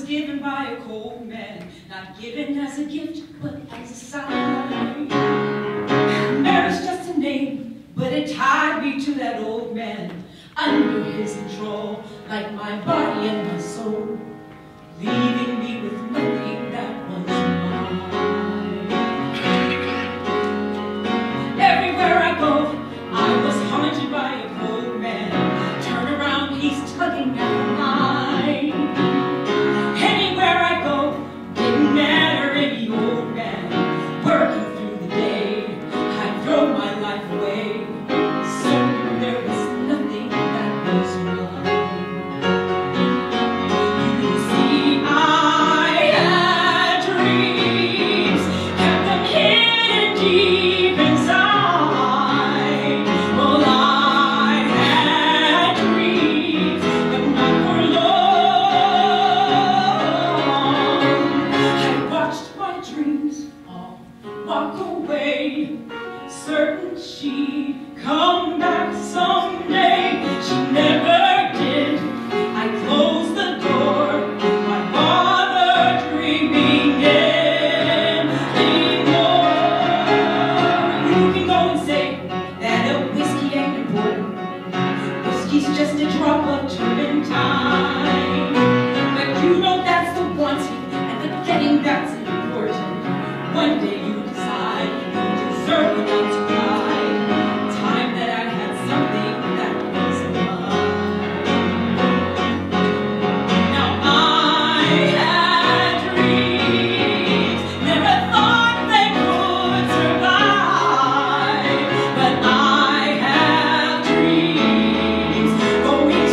given by a cold man, not given as a gift, but as a sign. Mary's just a name, but it tied me to that old man, under his control, like my body and my soul, leaving me with nothing that was mine. Everywhere I go, I was haunted by a cold man. Turn around, he's tugging at the line. Anywhere I go, didn't matter, any old man, working through the day, I'd throw my life away. Certain there was nothing that was mine. You see, I had dreams, kept them hidden deep inside. Well, I had dreams, but not for long. I watched my dreams all walk away, certain she'd come back someday. She never did. I closed the door, my father dreaming anymore. You can go and say that a whiskey ain't important. Whiskey's just a drop of turpentine. But you know that's the wanting and the getting that's important. One day you decide you deserve enough to cry. Time that I had something that was mine. Now I had dreams, never thought they could survive. But I have dreams going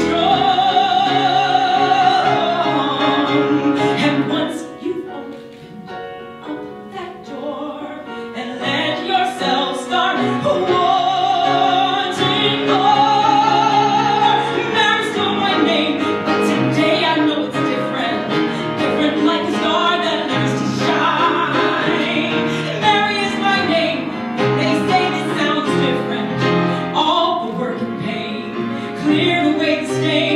strong. And once you've opened up that door and let yourself start wanting more. Mary's still my name, but today I know it's different. Different like a star that lives to shine. Mary is my name, they say this sounds different. All the work and pain cleared away the stain.